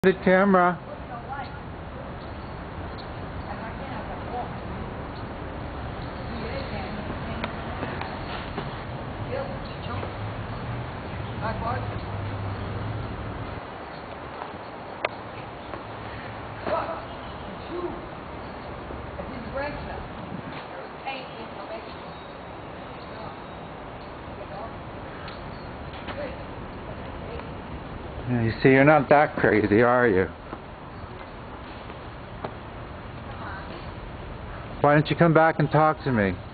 The camera. Yeah, you see, you're not that crazy, are you? Why don't you come back and talk to me?